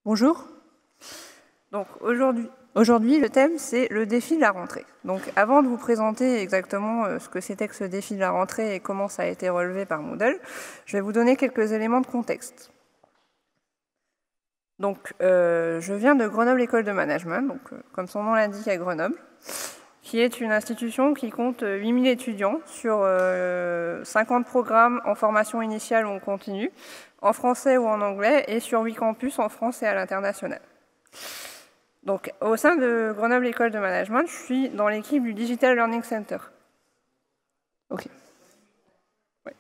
Bonjour. Donc aujourd'hui, le thème, c'est le défi de la rentrée. Donc avant de vous présenter exactement ce que c'était que ce défi de la rentrée et comment ça a été relevé par Moodle, je vais vous donner quelques éléments de contexte. Donc je viens de Grenoble École de Management, donc, comme son nom l'indique à Grenoble, qui est une institution qui compte 8000 étudiants sur 50 programmes en formation initiale ou en continu, en français ou en anglais, et sur 8 campus en France et à l'international. Donc, au sein de Grenoble École de Management, je suis dans l'équipe du Digital Learning Center. Ok. Ouais.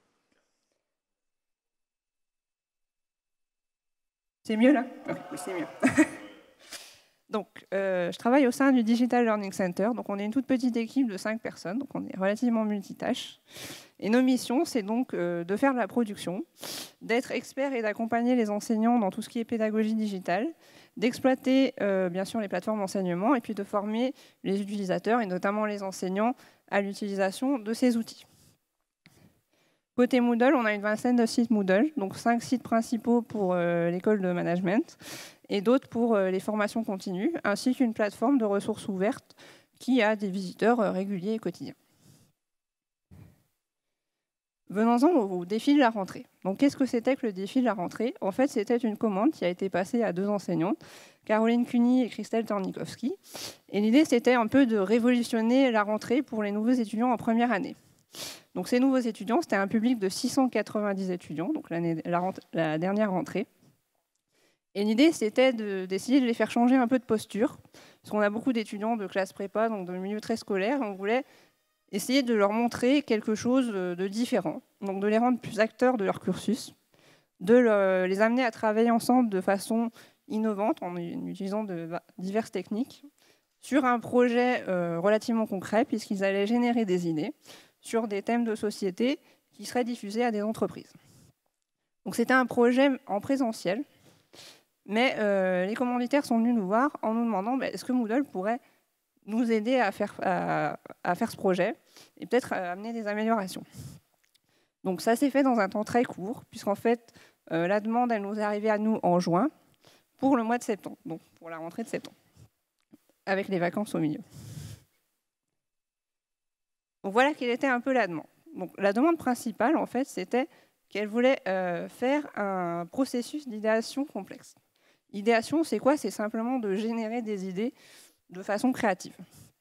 C'est mieux là? Oui, c'est mieux. Donc, je travaille au sein du Digital Learning Center. Donc, on est une toute petite équipe de 5 personnes. Donc, on est relativement multitâches. Et nos missions, c'est donc de faire de la production, d'être expert et d'accompagner les enseignants dans tout ce qui est pédagogie digitale, d'exploiter bien sûr les plateformes d'enseignement et puis de former les utilisateurs et notamment les enseignants à l'utilisation de ces outils. Côté Moodle, on a une vingtaine de sites Moodle, donc 5 sites principaux pour l'école de management et d'autres pour les formations continues, ainsi qu'une plateforme de ressources ouvertes qui a des visiteurs réguliers et quotidiens. Venons-en au défi de la rentrée. Donc, qu'est-ce que c'était que le défi de la rentrée? En fait, c'était une commande qui a été passée à 2 enseignantes, Caroline Cuny et Christelle Tornikowski. Et l'idée, c'était un peu de révolutionner la rentrée pour les nouveaux étudiants en première année. Donc, ces nouveaux étudiants, c'était un public de 690 étudiants, donc la dernière rentrée. Et l'idée, c'était d'essayer de les faire changer un peu de posture, parce qu'on a beaucoup d'étudiants de classe prépa, donc de milieu très scolaire, et on voulait essayer de leur montrer quelque chose de différent, donc de les rendre plus acteurs de leur cursus, de les amener à travailler ensemble de façon innovante en utilisant diverses techniques, sur un projet relativement concret, puisqu'ils allaient générer des idées sur des thèmes de société qui seraient diffusés à des entreprises. Donc c'était un projet en présentiel, mais les commanditaires sont venus nous voir en nous demandant est-ce que Moodle pourrait nous aider à faire ce projet et peut-être amener des améliorations. Donc ça s'est fait dans un temps très court, puisqu'en fait, la demande, elle nous est arrivée à nous en juin, pour le mois de septembre, donc pour la rentrée de septembre, avec les vacances au milieu. Donc voilà quelle était un peu la demande. Donc la demande principale, en fait, c'était qu'elle voulait faire un processus d'idéation complexe. L'idéation, c'est quoi? C'est simplement de générer des idées de façon créative.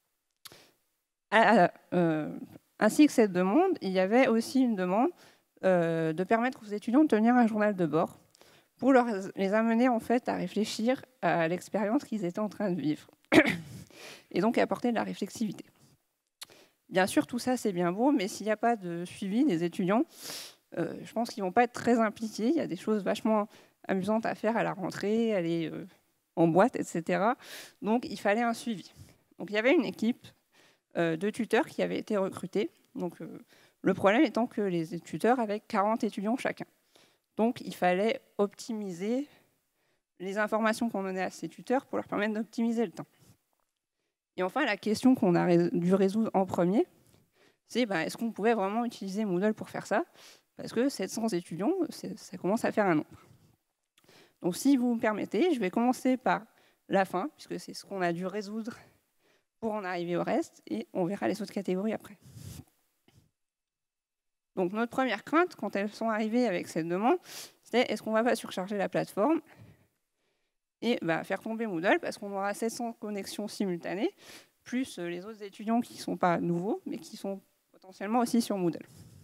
Ainsi que cette demande, il y avait aussi une demande de permettre aux étudiants de tenir un journal de bord pour les amener en fait à réfléchir à l'expérience qu'ils étaient en train de vivre et donc à apporter de la réflexivité. Bien sûr, tout ça c'est bien beau, mais s'il n'y a pas de suivi des étudiants, je pense qu'ils ne vont pas être très impliqués. Il y a des choses vachement amusantes à faire à la rentrée, aller en boîte, etc. Donc il fallait un suivi. Donc il y avait une équipe de tuteurs qui avaient été recrutés. Donc, le problème étant que les tuteurs avaient 40 étudiants chacun. Donc, il fallait optimiser les informations qu'on donnait à ces tuteurs pour leur permettre d'optimiser le temps. Et enfin, la question qu'on a dû résoudre en premier, c'est est-ce qu'on pouvait vraiment utiliser Moodle pour faire ça? Parce que 700 étudiants, ça commence à faire un nombre. Donc, si vous me permettez, je vais commencer par la fin, puisque c'est ce qu'on a dû résoudre pour en arriver au reste, et on verra les autres catégories après. Donc notre première crainte, quand elles sont arrivées avec cette demande, c'était est-ce qu'on ne va pas surcharger la plateforme et faire tomber Moodle, parce qu'on aura 700 connexions simultanées, plus les autres étudiants qui ne sont pas nouveaux, mais qui sont potentiellement aussi sur Moodle.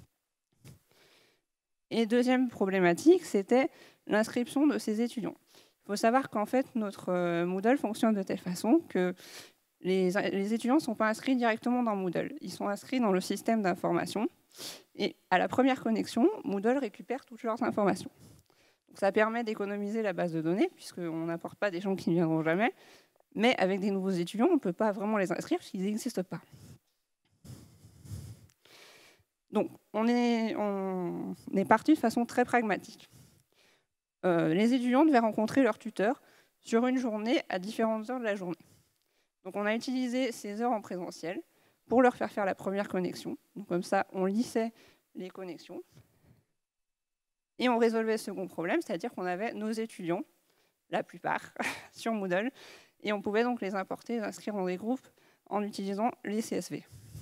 Et deuxième problématique, c'était l'inscription de ces étudiants. Il faut savoir qu'en fait, notre Moodle fonctionne de telle façon que les étudiants ne sont pas inscrits directement dans Moodle. Ils sont inscrits dans le système d'information. Et à la première connexion, Moodle récupère toutes leurs informations. Donc ça permet d'économiser la base de données, puisqu'on n'apporte pas des gens qui ne viendront jamais. Mais avec des nouveaux étudiants, on ne peut pas vraiment les inscrire, parce qu'ils n'existent pas. Donc on est parti de façon très pragmatique. Les étudiants devaient rencontrer leur tuteur sur une journée à différentes heures de la journée. Donc on a utilisé ces heures en présentiel pour leur faire la première connexion. Donc comme ça, on lissait les connexions. Et on résolvait le second problème, c'est-à-dire qu'on avait nos étudiants la plupart, sur Moodle. Et on pouvait donc les importer, les inscrire dans des groupes en utilisant les CSV.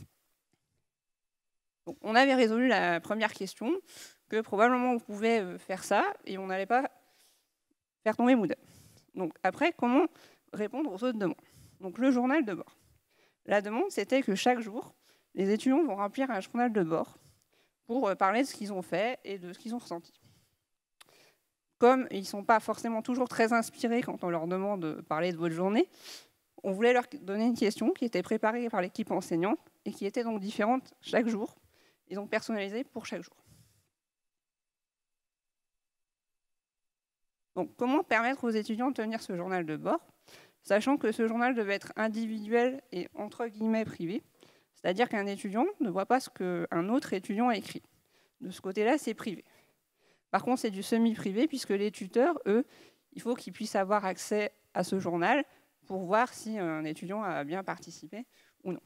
Donc, on avait résolu la première question, que probablement on pouvait faire ça, et on n'allait pas faire tomber Moodle. Donc après, comment répondre aux autres demandes? Donc le journal de bord. La demande, c'était que chaque jour, les étudiants vont remplir un journal de bord pour parler de ce qu'ils ont fait et de ce qu'ils ont ressenti. Comme ils ne sont pas forcément toujours très inspirés quand on leur demande de parler de votre journée, on voulait leur donner une question qui était préparée par l'équipe enseignante et qui était donc différente chaque jour, et donc personnalisée pour chaque jour. Donc, comment permettre aux étudiants de tenir ce journal de bord, sachant que ce journal devait être individuel et entre guillemets privé, c'est-à-dire qu'un étudiant ne voit pas ce qu'un autre étudiant a écrit. De ce côté-là, c'est privé. Par contre, c'est du semi-privé, puisque les tuteurs, eux, il faut qu'ils puissent avoir accès à ce journal pour voir si un étudiant a bien participé ou non.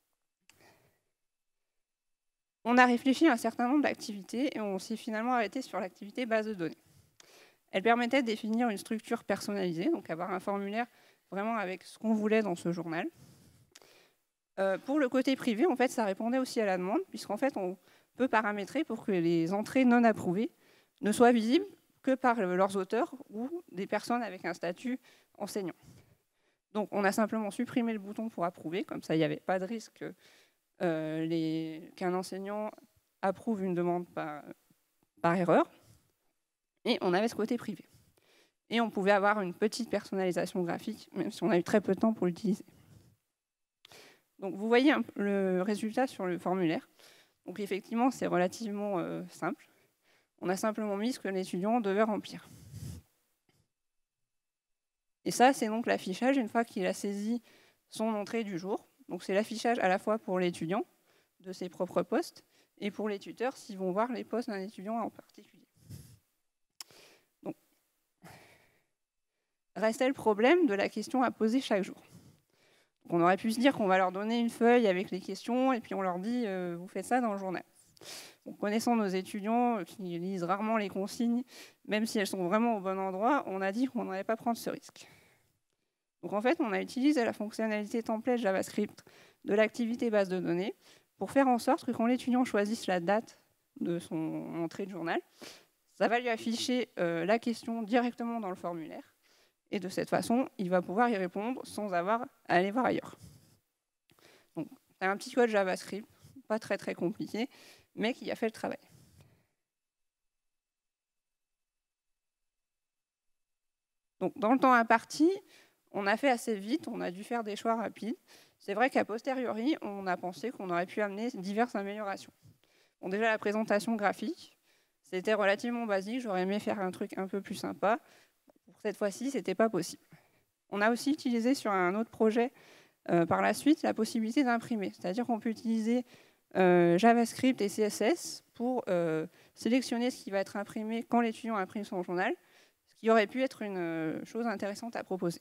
On a réfléchi à un certain nombre d'activités et on s'est finalement arrêté sur l'activité base de données. Elle permettait de définir une structure personnalisée, donc avoir un formulaire vraiment avec ce qu'on voulait dans ce journal. Pour le côté privé, en fait, ça répondait aussi à la demande, puisqu'en fait, on peut paramétrer pour que les entrées non approuvées ne soient visibles que par leurs auteurs ou des personnes avec un statut enseignant. Donc, on a simplement supprimé le bouton pour approuver, comme ça, il n'y avait pas de risque qu'un enseignant approuve une demande par erreur. Et on avait ce côté privé. Et on pouvait avoir une petite personnalisation graphique, même si on a eu très peu de temps pour l'utiliser. Donc vous voyez le résultat sur le formulaire. Donc effectivement, c'est relativement simple. On a simplement mis ce que l'étudiant devait remplir. Et ça, c'est donc l'affichage une fois qu'il a saisi son entrée du jour. Donc c'est l'affichage à la fois pour l'étudiant de ses propres postes et pour les tuteurs s'ils vont voir les postes d'un étudiant en particulier. Donc, restait le problème de la question à poser chaque jour. On aurait pu se dire qu'on va leur donner une feuille avec les questions et puis on leur dit vous faites ça dans le journal. Donc, connaissant nos étudiants qui lisent rarement les consignes, même si elles sont vraiment au bon endroit, on a dit qu'on n'allait pas prendre ce risque. Donc en fait, on a utilisé la fonctionnalité template JavaScript de l'activité base de données pour faire en sorte que quand l'étudiant choisisse la date de son entrée de journal, ça va lui afficher la question directement dans le formulaire. Et de cette façon, il va pouvoir y répondre sans avoir à aller voir ailleurs. Donc, c'est un petit code JavaScript, pas très très compliqué, mais qui a fait le travail. Donc, dans le temps imparti, on a fait assez vite, on a dû faire des choix rapides. C'est vrai qu'à posteriori, on a pensé qu'on aurait pu amener diverses améliorations. Bon, déjà, la présentation graphique, c'était relativement basique. J'aurais aimé faire un truc un peu plus sympa. Pour cette fois-ci, ce n'était pas possible. On a aussi utilisé sur un autre projet, par la suite, la possibilité d'imprimer. C'est-à-dire qu'on peut utiliser JavaScript et CSS pour sélectionner ce qui va être imprimé quand l'étudiant imprime son journal, ce qui aurait pu être une chose intéressante à proposer.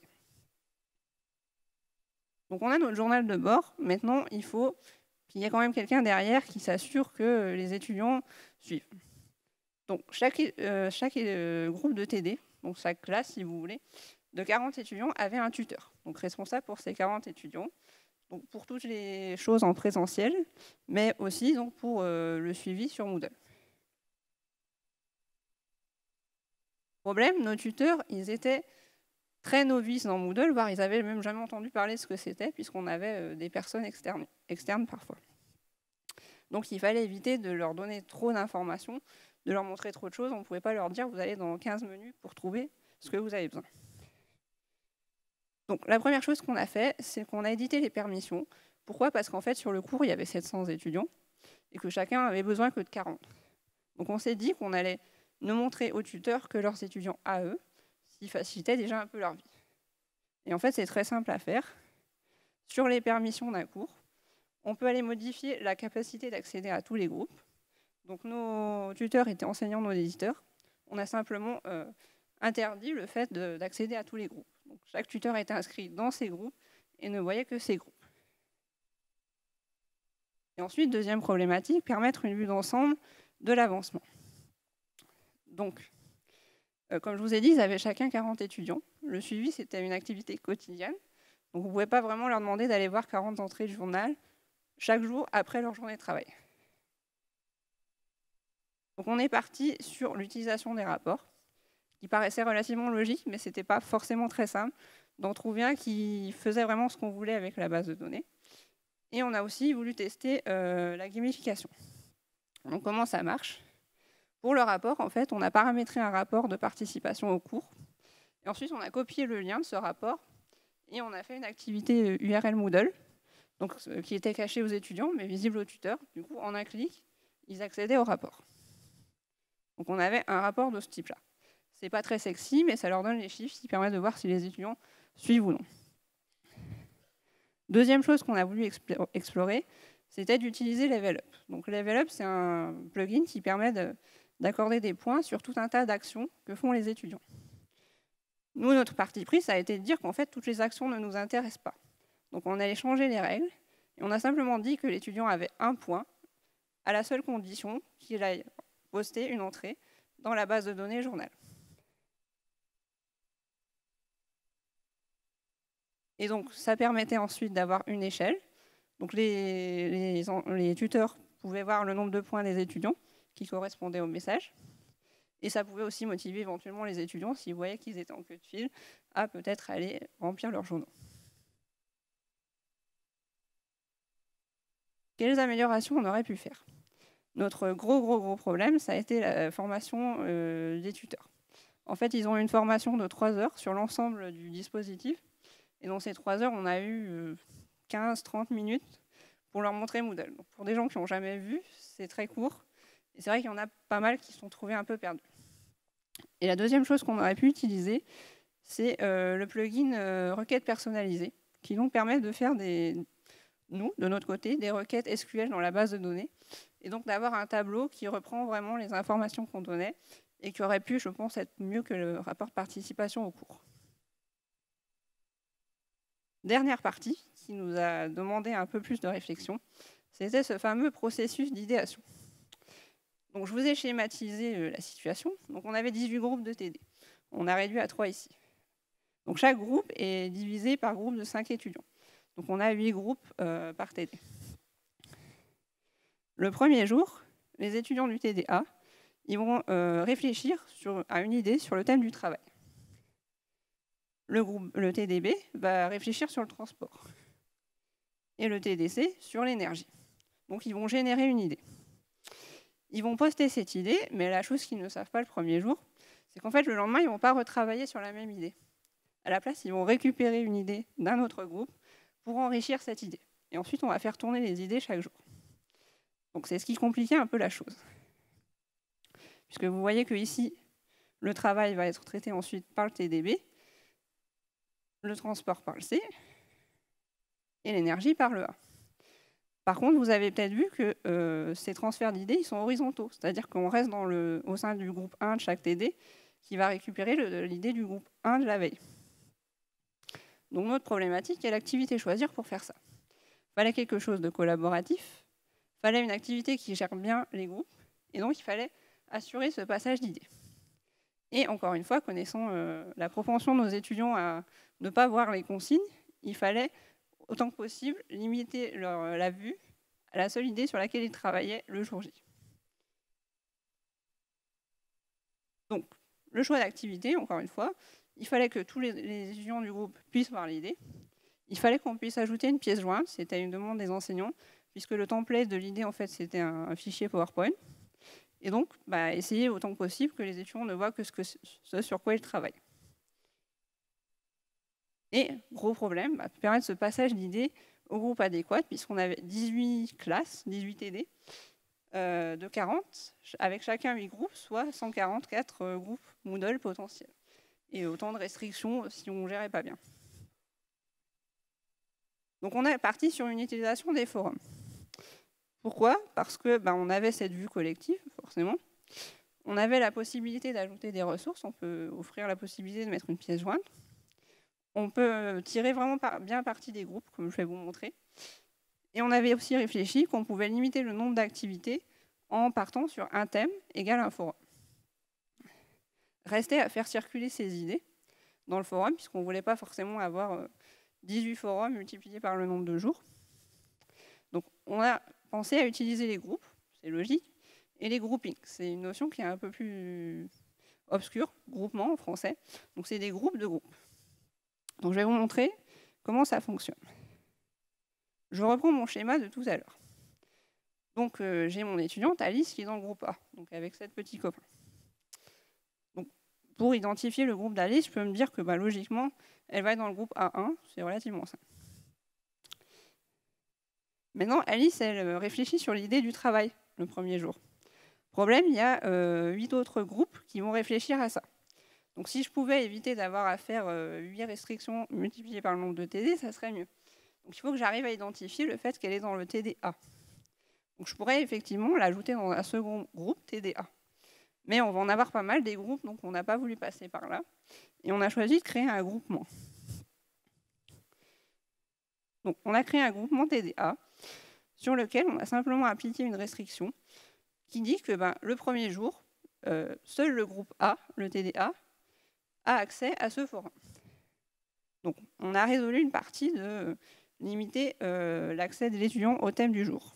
Donc on a notre journal de bord. Maintenant, il faut qu'il y ait quand même quelqu'un derrière qui s'assure que les étudiants suivent. Donc chaque groupe de TD, donc chaque classe, si vous voulez, de 40 étudiants avait un tuteur, donc responsable pour ces 40 étudiants, donc pour toutes les choses en présentiel, mais aussi donc, pour le suivi sur Moodle. Problème, nos tuteurs, ils étaient très novices dans Moodle, voire ils n'avaient même jamais entendu parler de ce que c'était, puisqu'on avait des personnes externes parfois. Donc il fallait éviter de leur donner trop d'informations, de leur montrer trop de choses. On ne pouvait pas leur dire vous allez dans 15 menus pour trouver ce que vous avez besoin. Donc la première chose qu'on a fait, c'est qu'on a édité les permissions. Pourquoi? Parce qu'en fait, sur le cours, il y avait 700 étudiants et que chacun avait besoin que de 40. Donc on s'est dit qu'on allait ne montrer aux tuteurs que leurs étudiants à eux, ce qui facilitait déjà un peu leur vie. Et en fait, c'est très simple à faire. Sur les permissions d'un cours, on peut aller modifier la capacité d'accéder à tous les groupes. Donc nos tuteurs étaient enseignants, nos éditeurs. On a simplement interdit le fait d'accéder à tous les groupes. Donc, chaque tuteur était inscrit dans ces groupes et ne voyait que ces groupes. Et ensuite, deuxième problématique, permettre une vue d'ensemble de l'avancement. Donc, Comme je vous ai dit, ils avaient chacun 40 étudiants. Le suivi, c'était une activité quotidienne. Donc vous ne pouvez pas vraiment leur demander d'aller voir 40 entrées de journal chaque jour après leur journée de travail. Donc on est parti sur l'utilisation des rapports, qui paraissait relativement logique, mais ce n'était pas forcément très simple d'en trouver un qui faisait vraiment ce qu'on voulait avec la base de données. Et on a aussi voulu tester la gamification. Donc comment ça marche? Pour le rapport, en fait, on a paramétré un rapport de participation au cours. Et ensuite, on a copié le lien de ce rapport et on a fait une activité URL Moodle, donc, qui était cachée aux étudiants, mais visible aux tuteurs. Du coup, en un clic, ils accédaient au rapport. Donc on avait un rapport de ce type-là. C'est pas très sexy, mais ça leur donne les chiffres qui permettent de voir si les étudiants suivent ou non. Deuxième chose qu'on a voulu explorer, c'était d'utiliser Level Up. Donc Level Up, c'est un plugin qui permet d'accorder des points sur tout un tas d'actions que font les étudiants. Nous, notre parti pris, ça a été de dire qu'en fait, toutes les actions ne nous intéressent pas. Donc on allait changer les règles, et on a simplement dit que l'étudiant avait un point, à la seule condition qu'il aille poster une entrée dans la base de données journal. Et donc, ça permettait ensuite d'avoir une échelle. Donc, les tuteurs pouvaient voir le nombre de points des étudiants qui correspondaient au message. Et ça pouvait aussi motiver éventuellement les étudiants, s'ils voyaient qu'ils étaient en queue de file, à peut-être aller remplir leurs journaux. Quelles améliorations on aurait pu faire? Notre gros problème, ça a été la formation des tuteurs. En fait, ils ont une formation de 3 heures sur l'ensemble du dispositif. Et dans ces 3 heures, on a eu 15-30 minutes pour leur montrer Moodle. Donc pour des gens qui n'ont jamais vu, c'est très court. Et c'est vrai qu'il y en a pas mal qui se sont trouvés un peu perdus. Et la deuxième chose qu'on aurait pu utiliser, c'est le plugin requêtes personnalisées, qui donc permet de faire nous, de notre côté, des requêtes SQL dans la base de données, et donc d'avoir un tableau qui reprend vraiment les informations qu'on donnait, et qui aurait pu, je pense, être mieux que le rapport de participation au cours. Dernière partie, qui nous a demandé un peu plus de réflexion, c'était ce fameux processus d'idéation. Donc, je vous ai schématisé la situation. Donc, on avait 18 groupes de TD. On a réduit à 3 ici. Donc, chaque groupe est divisé par groupe de 5 étudiants. Donc, on a 8 groupes par TD. Le premier jour, les étudiants du TD-A, ils vont réfléchir à une idée sur le thème du travail. Le TDB va réfléchir sur le transport. Et le TDC sur l'énergie. Donc, ils vont générer une idée. Ils vont poster cette idée, mais la chose qu'ils ne savent pas le premier jour, c'est qu'en fait, le lendemain, ils ne vont pas retravailler sur la même idée. À la place, ils vont récupérer une idée d'un autre groupe pour enrichir cette idée. Et ensuite, on va faire tourner les idées chaque jour. Donc, c'est ce qui compliquait un peu la chose. Puisque vous voyez que ici, le travail va être traité ensuite par le TDB, le transport par le C, et l'énergie par le A. Par contre, vous avez peut-être vu que ces transferts d'idées, ils sont horizontaux. C'est-à-dire qu'on reste au sein du groupe 1 de chaque TD qui va récupérer l'idée du groupe 1 de la veille. Donc notre problématique est l'activité choisir pour faire ça. Il fallait quelque chose de collaboratif, il fallait une activité qui gère bien les groupes, et donc il fallait assurer ce passage d'idées. Et encore une fois, connaissant la propension de nos étudiants à ne pas voir les consignes, il fallait autant que possible limiter la vue à la seule idée sur laquelle ils travaillaient le jour J. Donc, le choix d'activité, encore une fois, il fallait que tous les étudiants du groupe puissent voir l'idée. Il fallait qu'on puisse ajouter une pièce jointe, c'était une demande des enseignants, puisque le template de l'idée, en fait, c'était un fichier PowerPoint. Et donc, essayer autant que possible que les étudiants ne voient que ce sur quoi ils travaillent. Et, gros problème, permettre ce passage d'idées au groupe adéquat, puisqu'on avait 18 classes, 18 TD, de 40, avec chacun 8 groupes, soit 144 groupes Moodle potentiels. Et autant de restrictions si on ne gérait pas bien. Donc on est parti sur une utilisation des forums. Pourquoi? Parce que on avait cette vue collective, forcément. On avait la possibilité d'ajouter des ressources, on peut offrir la possibilité de mettre une pièce jointe. On peut tirer vraiment bien parti des groupes, comme je vais vous montrer. Et on avait aussi réfléchi qu'on pouvait limiter le nombre d'activités en partant sur un thème égale un forum. restait à faire circuler ses idées dans le forum, puisqu'on ne voulait pas forcément avoir 18 forums multipliés par le nombre de jours. Donc on a pensé à utiliser les groupes, c'est logique, et les groupings. C'est une notion qui est un peu plus obscure, groupement en français. Donc c'est des groupes de groupes. Donc je vais vous montrer comment ça fonctionne. Je reprends mon schéma de tout à l'heure. Donc j'ai mon étudiante Alice qui est dans le groupe A, donc avec 7 petits copains. Donc, pour identifier le groupe d'Alice, je peux me dire que logiquement, elle va être dans le groupe A1, c'est relativement simple. Maintenant, Alice, elle réfléchit sur l'idée du travail le premier jour. Problème, il y a 8 autres groupes qui vont réfléchir à ça. Donc si je pouvais éviter d'avoir à faire 8 restrictions multipliées par le nombre de TD, ça serait mieux. Donc il faut que j'arrive à identifier le fait qu'elle est dans le TDA. Donc je pourrais effectivement l'ajouter dans un second groupe TDA. Mais on va en avoir pas mal des groupes, donc on n'a pas voulu passer par là. Et on a choisi de créer un groupement. Donc on a créé un groupement TDA sur lequel on a simplement appliqué une restriction qui dit que le premier jour, seul le groupe A, le TDA, a accès à ce forum. Donc on a résolu une partie de limiter l'accès des étudiants au thème du jour.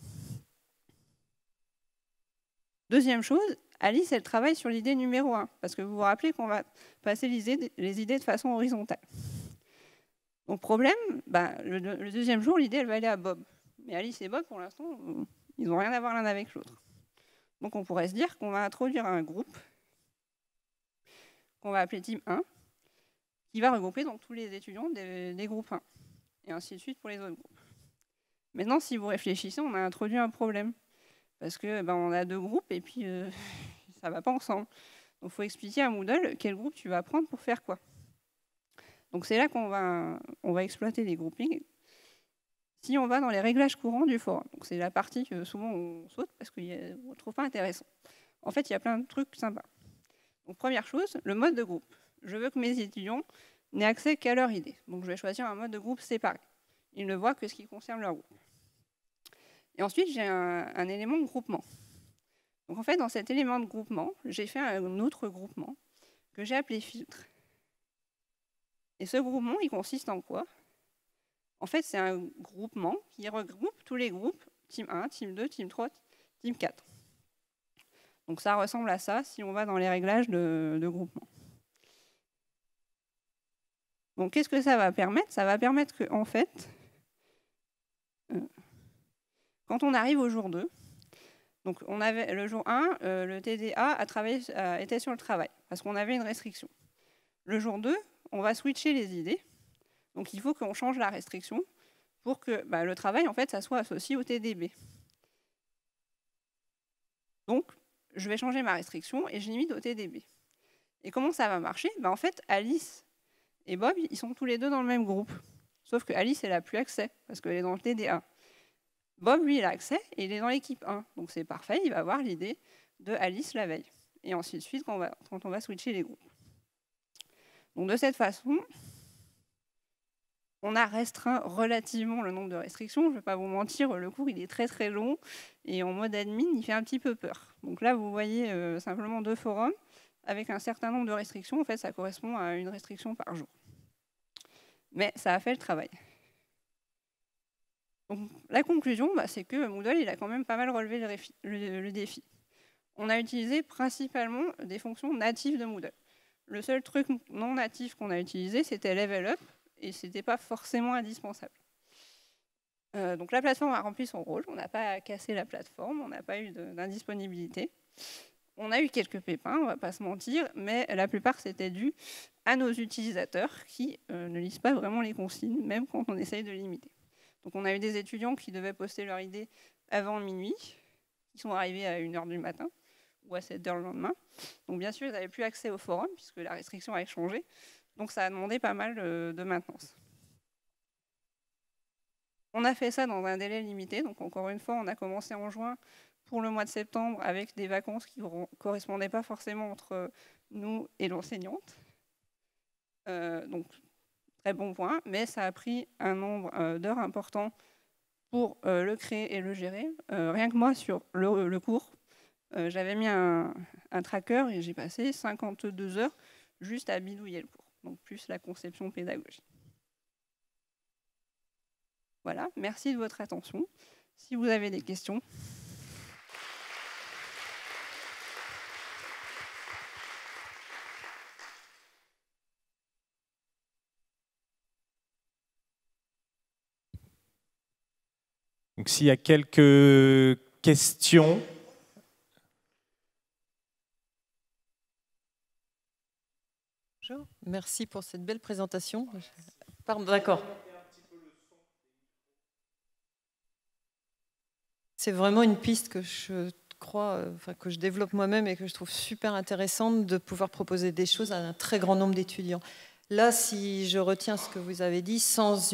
Deuxième chose, Alice, elle travaille sur l'idée numéro 1, parce que vous vous rappelez qu'on va passer les idées de façon horizontale. Donc problème, le deuxième jour, l'idée, elle va aller à Bob. Mais Alice et Bob, pour l'instant, ils n'ont rien à voir l'un avec l'autre. Donc on pourrait se dire qu'on va introduire un groupe qu'on va appeler Team 1, qui va regrouper donc tous les étudiants des groupes 1, et ainsi de suite pour les autres groupes. Maintenant, si vous réfléchissez, on a introduit un problème, parce que on a 2 groupes, et puis ça ne va pas ensemble. Donc il faut expliquer à Moodle quel groupe tu vas prendre pour faire quoi. Donc c'est là qu'on va exploiter les groupings. Si on va dans les réglages courants du forum, donc c'est la partie que souvent on saute parce qu'on ne trouve pas intéressant. En fait, il y a plein de trucs sympas. Donc première chose, le mode de groupe. Je veux que mes étudiants n'aient accès qu'à leur idée. Donc je vais choisir un mode de groupe séparé. Ils ne voient que ce qui concerne leur groupe. Et ensuite, j'ai un élément de groupement. Donc en fait, dans cet élément de groupement, j'ai fait un autre groupement que j'ai appelé filtre. Et ce groupement, il consiste en quoi? En fait, c'est un groupement qui regroupe tous les groupes, Team 1, Team 2, Team 3, Team 4. Donc ça ressemble à ça si on va dans les réglages de groupement. Donc qu'est-ce que ça va permettre? Ça va permettre que, en fait, quand on arrive au jour 2, donc on avait le jour 1, le TDA était sur le travail, parce qu'on avait une restriction. Le jour 2, on va switcher les idées. Donc il faut qu'on change la restriction pour que le travail, en fait, ça soit associé au TDB. Donc, je vais changer ma restriction et je limite au TDB. Et comment ça va marcher? En fait, Alice et Bob, ils sont tous les deux dans le même groupe. Sauf que Alice, elle n'a plus accès, parce qu'elle est dans le TDA. Bob, lui, il a accès et il est dans l'équipe 1. Donc c'est parfait, il va avoir l'idée de Alice la veille. Et ensuite, quand on va switcher les groupes. Donc de cette façon, on a restreint relativement le nombre de restrictions. Je ne vais pas vous mentir, le cours il est très très long et en mode admin, il fait un petit peu peur. Donc là, vous voyez simplement 2 forums avec un certain nombre de restrictions. En fait, ça correspond à une restriction par jour. Mais ça a fait le travail. Donc, la conclusion, c'est que Moodle il a quand même pas mal relevé le défi. On a utilisé principalement des fonctions natives de Moodle. Le seul truc non natif qu'on a utilisé, c'était Level Up, et ce n'était pas forcément indispensable. Donc la plateforme a rempli son rôle, on n'a pas cassé la plateforme, on n'a pas eu d'indisponibilité. On a eu quelques pépins, on ne va pas se mentir, mais la plupart c'était dû à nos utilisateurs qui ne lisent pas vraiment les consignes, même quand on essaye de limiter. Donc on a eu des étudiants qui devaient poster leur idée avant minuit, qui sont arrivés à 1h du matin, ou à 7h le lendemain. Donc bien sûr, ils n'avaient plus accès au forum, puisque la restriction avait changé. Donc ça a demandé pas mal de maintenance. On a fait ça dans un délai limité. Donc encore une fois, on a commencé en juin pour le mois de septembre avec des vacances qui ne correspondaient pas forcément entre nous et l'enseignante. Donc très bon point, mais ça a pris un nombre d'heures important pour le créer et le gérer. Rien que moi, sur le cours, j'avais mis un tracker et j'ai passé 52 heures juste à bidouiller le cours, donc plus la conception pédagogique. Voilà, merci de votre attention. Si vous avez des questions. Donc s'il y a quelques questions. Bonjour, merci pour cette belle présentation. Pardon, d'accord. C'est vraiment une piste que je crois, que je développe moi-même et que je trouve super intéressante de pouvoir proposer des choses à un très grand nombre d'étudiants. Là, si je retiens ce que vous avez dit, sans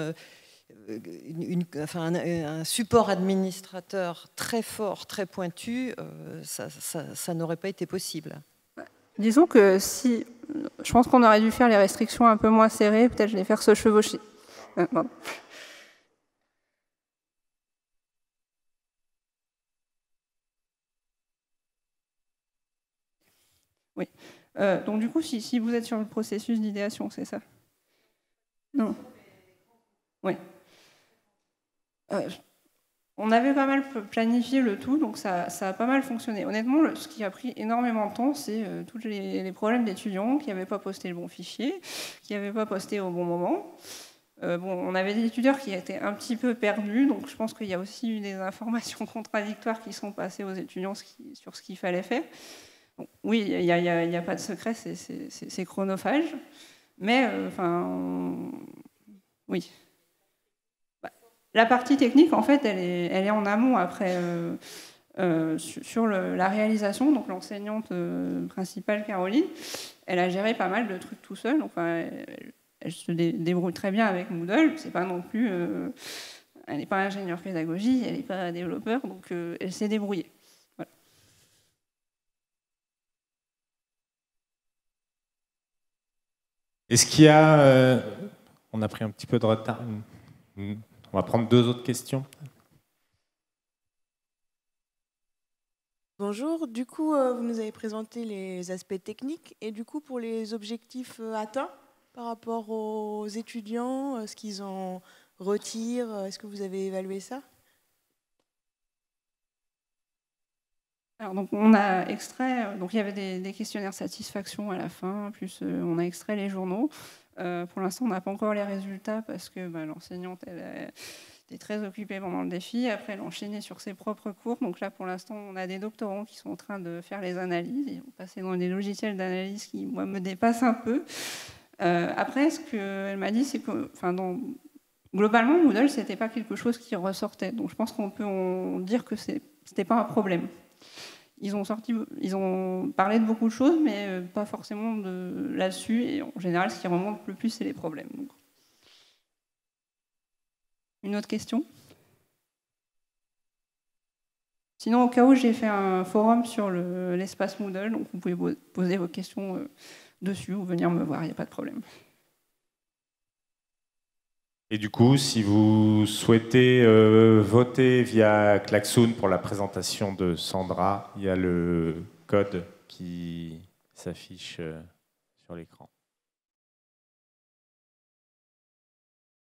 un support administrateur très fort, très pointu, ça n'aurait pas été possible. Disons que si, je pense qu'on aurait dû faire les restrictions un peu moins serrées, peut-être les faire se chevaucher. Oui. Donc du coup, si vous êtes sur le processus d'idéation, c'est ça? Non. Oui. On avait pas mal planifié le tout, donc ça a pas mal fonctionné. Honnêtement, ce qui a pris énormément de temps, c'est tous les problèmes d'étudiants qui n'avaient pas posté le bon fichier, qui n'avaient pas posté au bon moment. On avait des étudiants qui étaient un petit peu perdus, donc je pense qu'il y a aussi eu des informations contradictoires qui sont passées aux étudiants sur ce qu'il fallait faire. Donc, oui, il n'y a pas de secret, c'est chronophage, mais oui. La partie technique, en fait, elle est en amont après sur la réalisation. Donc l'enseignante principale, Caroline, elle a géré pas mal de trucs tout seule. Enfin, elle se débrouille très bien avec Moodle. C'est pas non plus, elle n'est pas ingénieure pédagogie, elle n'est pas développeur, donc elle s'est débrouillée. Voilà. Est-ce qu'il y a... on a pris un petit peu de retard. On va prendre 2 autres questions. Bonjour, du coup, vous nous avez présenté les aspects techniques et du coup, pour les objectifs atteints par rapport aux étudiants, ce qu'ils en retirent, est-ce que vous avez évalué ça? Alors, donc, on a extrait, donc il y avait des questionnaires satisfaction à la fin, plus on a extrait les journaux. Pour l'instant, on n'a pas encore les résultats parce que l'enseignante était très occupée pendant le défi. Après, elle enchaînait sur ses propres cours. Donc là, pour l'instant, on a des doctorants qui sont en train de faire les analyses. Ils vont passer dans des logiciels d'analyse qui, moi, me dépassent un peu. Après, ce qu'elle m'a dit, c'est que globalement, Moodle, ce n'était pas quelque chose qui ressortait. Donc je pense qu'on peut en dire que ce n'était pas un problème. Ils ont parlé de beaucoup de choses, mais pas forcément là-dessus. Et en général, ce qui remonte le plus, c'est les problèmes. Donc. Une autre question? Sinon, au cas où, j'ai fait un forum sur l'espace Moodle, donc vous pouvez poser vos questions dessus ou venir me voir, il n'y a pas de problème. Et du coup, si vous souhaitez voter via Klaxoon pour la présentation de Sandra, il y a le code qui s'affiche sur l'écran.